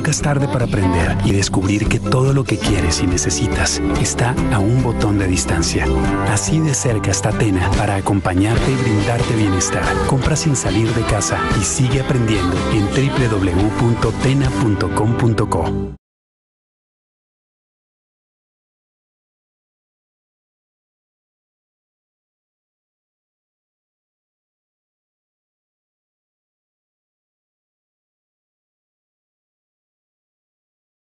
Nunca es tarde para aprender y descubrir que todo lo que quieres y necesitas está a un botón de distancia. Así de cerca está Tena para acompañarte y brindarte bienestar. Compra sin salir de casa y sigue aprendiendo en www.tena.com.co.